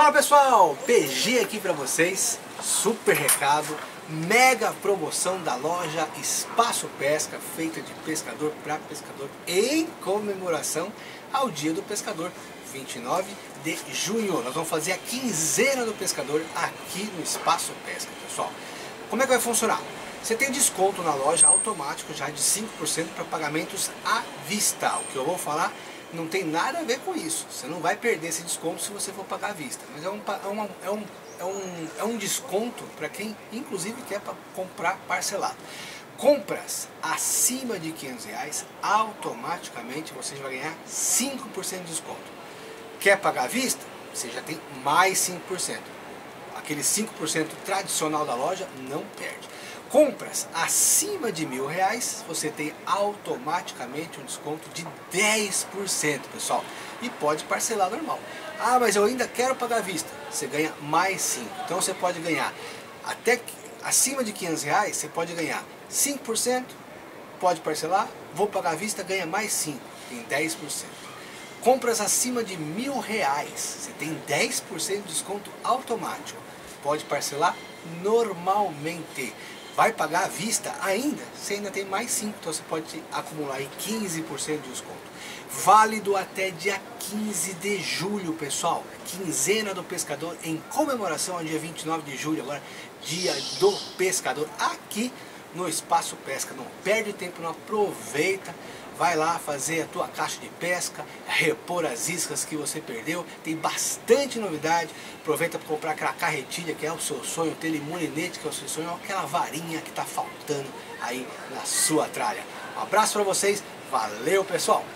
Fala pessoal, PG aqui pra vocês, super recado, mega promoção da loja Espaço Pesca, feita de pescador para pescador em comemoração ao Dia do Pescador, 29 de junho. Nós vamos fazer a quinzena do pescador aqui no Espaço Pesca, pessoal. Como é que vai funcionar? Você tem desconto na loja automático já de 5% para pagamentos à vista. O que eu vou falar não tem nada a ver com isso. Você não vai perder esse desconto se você for pagar à vista. Mas é um desconto para quem inclusive quer comprar parcelado. Compras acima de R$500, automaticamente você vai ganhar 5% de desconto. Quer pagar à vista? Você já tem mais 5%. Aquele 5% tradicional da loja não perde. Compras acima de R$1.000, você tem automaticamente um desconto de 10%, pessoal. E pode parcelar normal. Ah, mas eu ainda quero pagar à vista. Você ganha mais 5%. Então você pode ganhar até acima de R$500, você pode ganhar 5%, pode parcelar, vou pagar à vista, ganha mais 5%, tem 10%. Compras acima de R$1.000, você tem 10% de desconto automático. Pode parcelar normalmente. Vai pagar à vista ainda, você ainda tem mais 5%, então você pode acumular aí 15% de desconto. Válido até dia 15 de julho, pessoal. Quinzena do pescador em comemoração ao dia 29 de julho, agora dia do pescador, aqui no Espaço Pesca. Não perde tempo, não, aproveita. Vai lá fazer a tua caixa de pesca, repor as iscas que você perdeu. Tem bastante novidade. Aproveita para comprar aquela carretilha que é o seu sonho, aquele molinete que é o seu sonho, aquela varinha que está faltando aí na sua tralha. Um abraço para vocês, valeu pessoal!